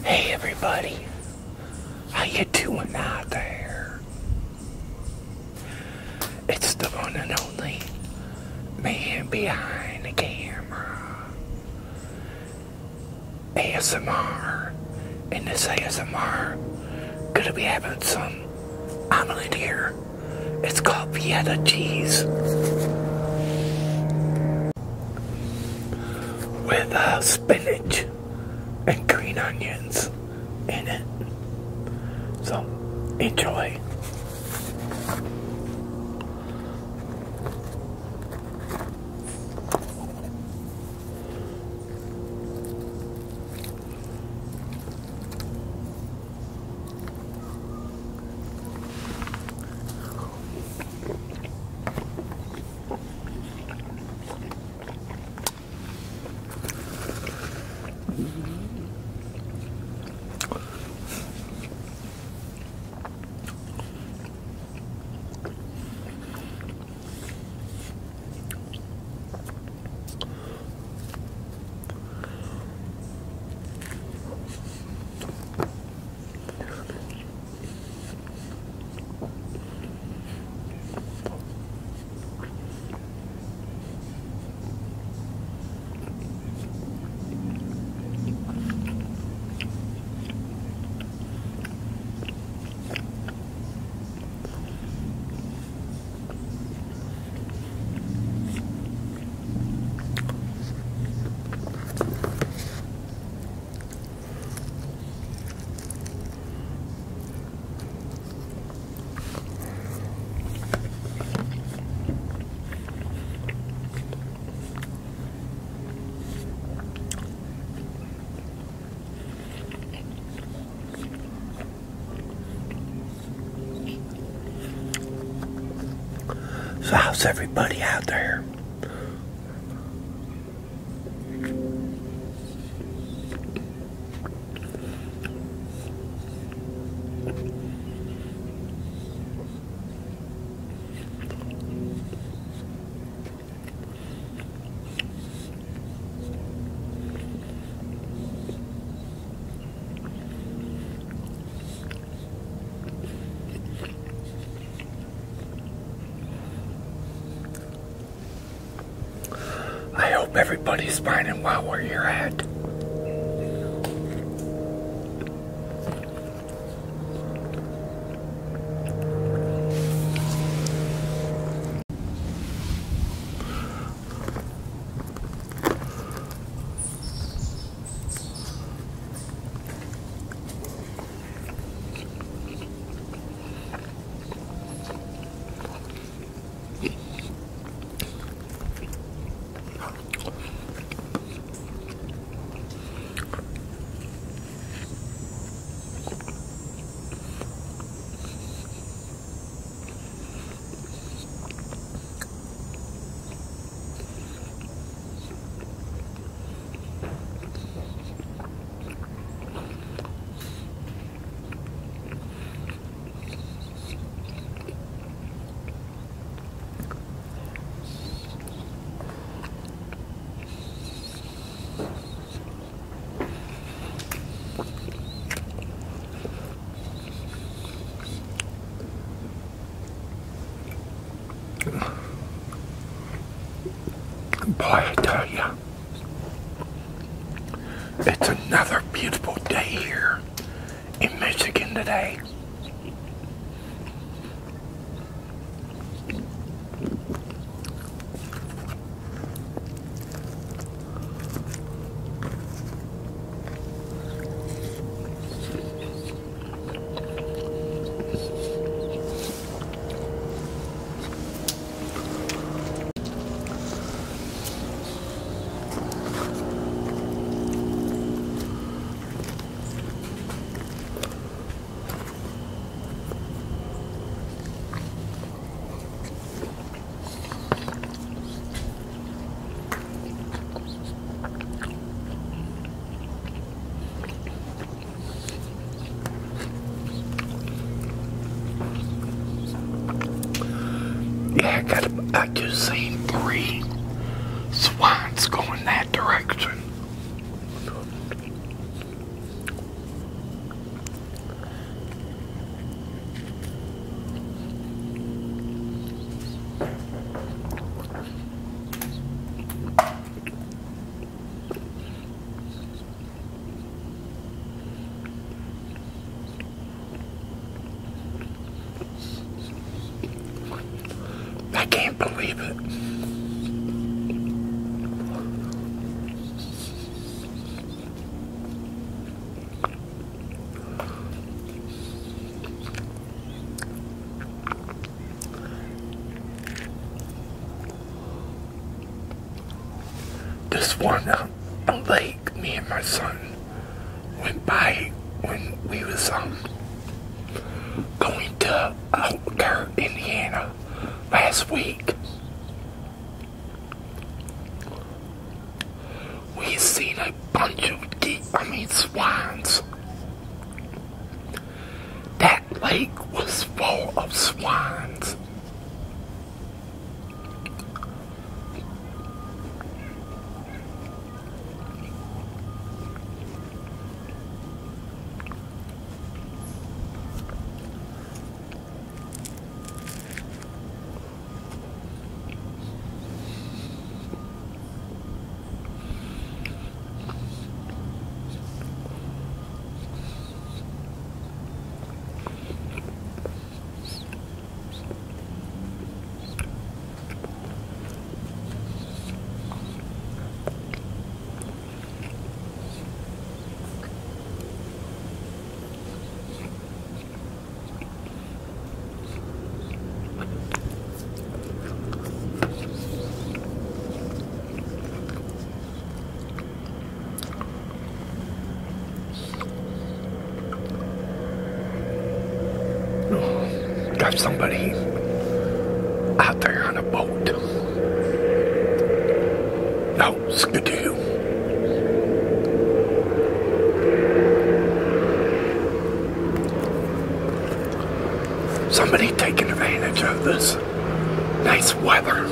Hey everybody, how you doing out there? It's the one and only man behind the camera. ASMR. In this ASMR, gonna be having some omelet here. It's called feta cheese. With spinach and green onions in it. So, enjoy. So how's everybody out there? I hope everybody's fine and well where you're at. Boy, I tell ya, it's another beautiful day here in Michigan today. Yeah, I just seen 3 swans going that direction. can't believe it. This one lake me and my son went by when we was going to Elkhart, Indiana last week. We seen a bunch of swans. That lake was full of swans. Got somebody out there on a boat. No, skidoo. Somebody taking advantage of this nice weather.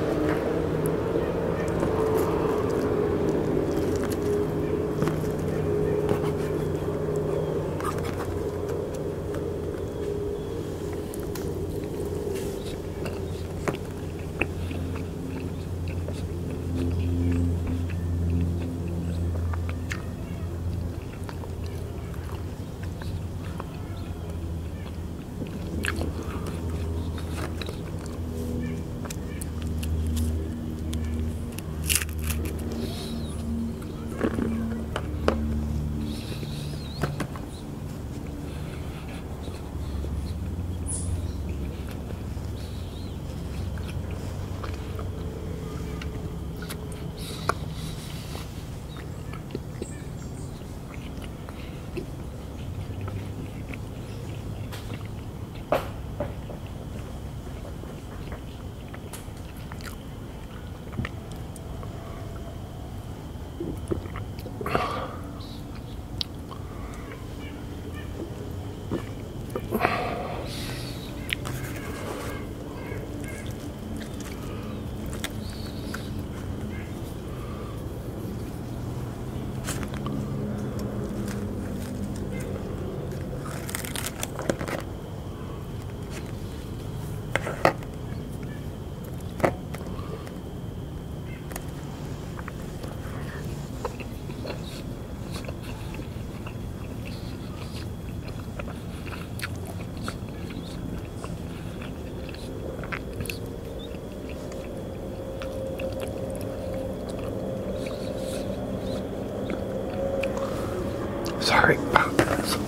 Sorry about this.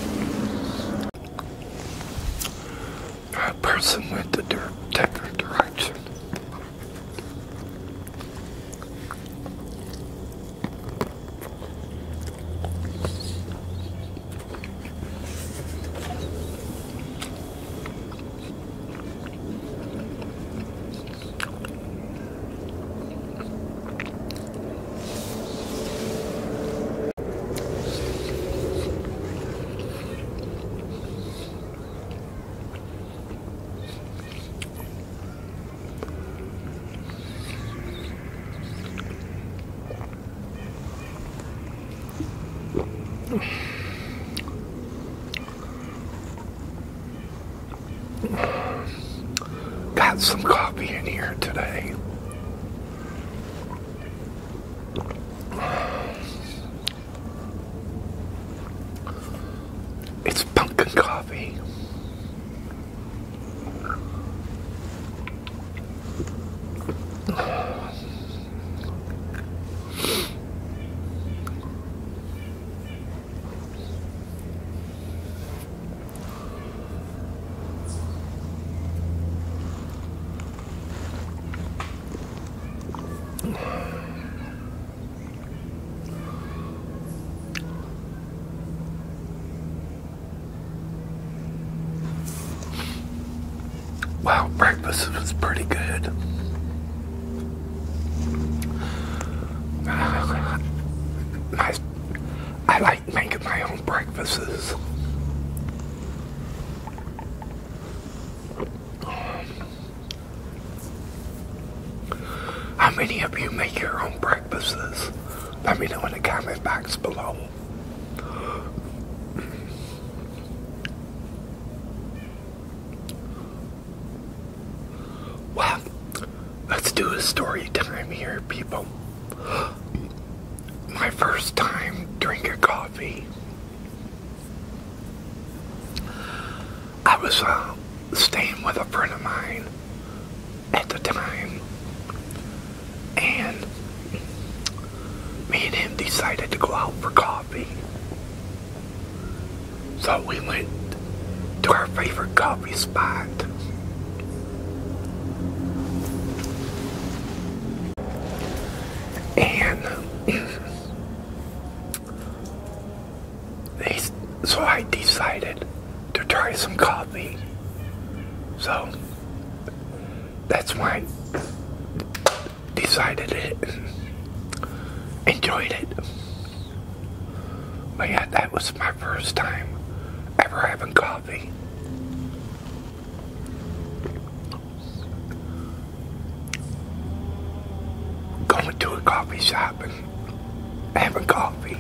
A person went the different direction. Got some coffee in here today. It's pumpkin coffee. good. I like making my own breakfasts. How many of you make your own breakfasts? Let me know in the comment box below. Well, let's do a story time here, people. My first time drinking coffee. I was staying with a friend of mine at the time, and me and him decided to go out for coffee. So we went to our favorite coffee spot. And so I decided to try some coffee. So that's why I decided it and enjoyed it. But yeah, that was my first time ever having coffee. Going to a coffee shop and having coffee.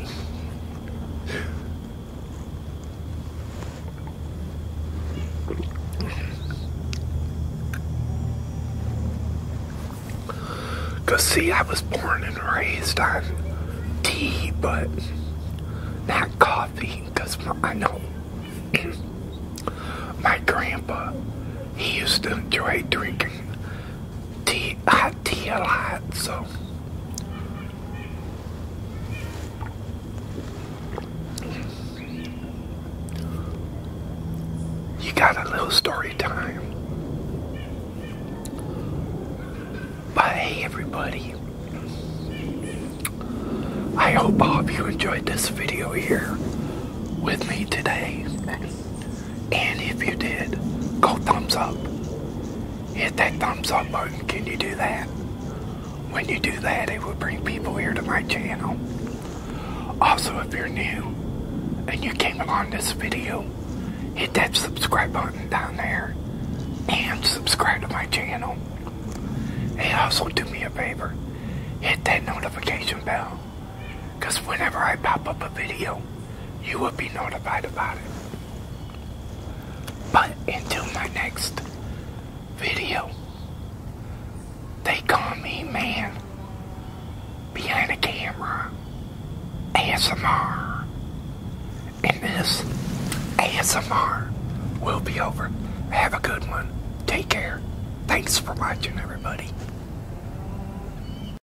Cause see, I was born and raised on tea, but not coffee. Cause I know my grandpa, he used to enjoy drinking tea, hot tea a lot, so. You got a little story time. But hey everybody, I hope all of you enjoyed this video here with me today. And if you did, go thumbs up. Hit that thumbs up button. Can you do that? When you do that, it will bring people here to my channel. Also, if you're new and you came along this video, hit that subscribe button down there and subscribe to my channel. And also do me a favor, hit that notification bell, because whenever I pop up a video, you will be notified about it. But until my next video, they call me man behind the camera, ASMR. And this ASMR will be over. Have a good one. Take care. Thanks for watching, everybody.